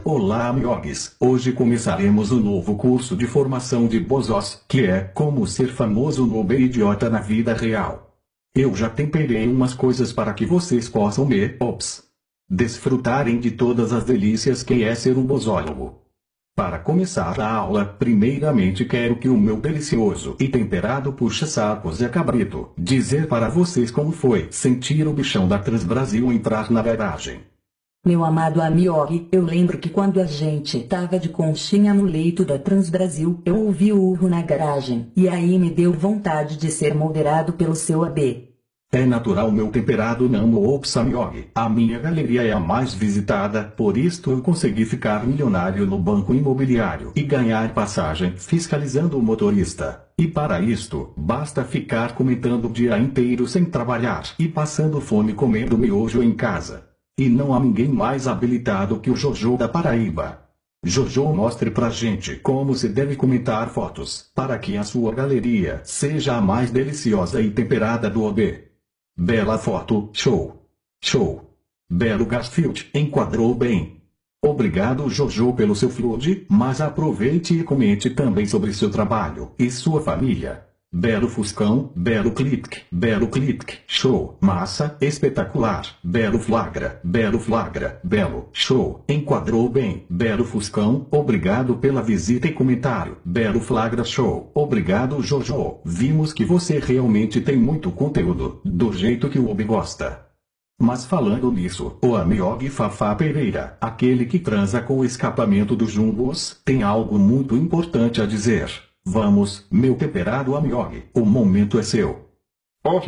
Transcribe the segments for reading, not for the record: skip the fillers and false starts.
Olá, amigos! Hoje começaremos um novo curso de formação de bozós, que é como ser famoso noob e idiota na vida real. Eu já temperei umas coisas para que vocês possam desfrutarem de todas as delícias que é ser um bozólogo. Para começar a aula, primeiramente quero que o meu delicioso e temperado puxa-sacos Zé Cabrito dizer para vocês como foi sentir o bichão da Transbrasil entrar na garagem. Meu amado amigo, eu lembro que quando a gente tava de conchinha no leito da Transbrasil, eu ouvi o urro na garagem, e aí me deu vontade de ser moderado pelo seu AB. É natural meu temperado não ops amigo. A minha galeria é a mais visitada, por isto eu consegui ficar milionário no banco imobiliário e ganhar passagem fiscalizando o motorista. E para isto, basta ficar comentando o dia inteiro sem trabalhar e passando fome comendo miojo em casa. E não há ninguém mais habilitado que o Jojo da Paraíba. Jojo, mostre pra gente como se deve comentar fotos, para que a sua galeria seja a mais deliciosa e temperada do OB. Bela foto, show. Show. Belo Garfield, enquadrou bem. Obrigado Jojo pelo seu flood, mas aproveite e comente também sobre seu trabalho e sua família. Belo Fuscão, belo clique, show, massa, espetacular, belo flagra, belo, show, enquadrou bem, belo Fuscão, obrigado pela visita e comentário, belo flagra show, obrigado Jojo, vimos que você realmente tem muito conteúdo, do jeito que o OB gosta. Mas falando nisso, o amigo Fafá Pereira, aquele que transa com o escapamento dos jumbos, tem algo muito importante a dizer. Vamos, meu temperado amigo, o momento é seu. O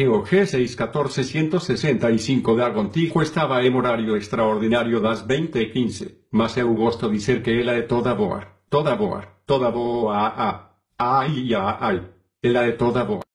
G61465 da contigo estava em horário extraordinário das 20:15, mas eu gosto de dizer que ela é toda boa, ai, ela é toda boa.